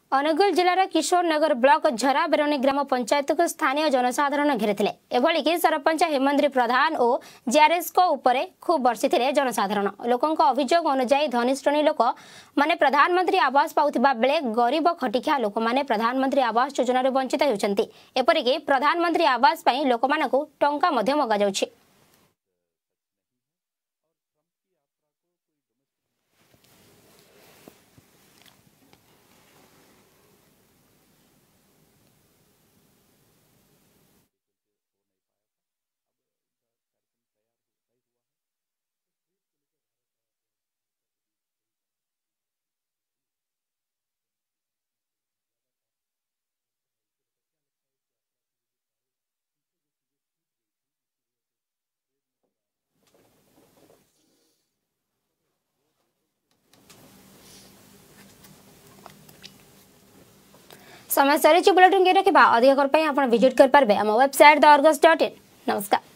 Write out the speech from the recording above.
अनुगुल जिलार किशोर नगर block झरा बेरोनी ग्राम पंचायत को स्थानीय जनसाधारण घेरी एभलिकी सरपंच हेमंद्री प्रधान और जेआरएस को उपरे खूब बर्षिथिले जनसाधारण लोकों अभियोग अनुजाई धनी श्रेणी लोक माने प्रधानमंत्री आवास पाउथिबा बेले गरीब खटिखा लोक माने प्रधानमंत्री आवास योजना वंचित होउछंती। एपरिकी प्रधानमंत्री आवास पई लोकमानकु टंका मध्य मगा जाउछि। समय सरी बुलेटिन के रखा अधिक खबर आप विजिट कर पारे आम वेबसाइट theargus.in। नमस्कार।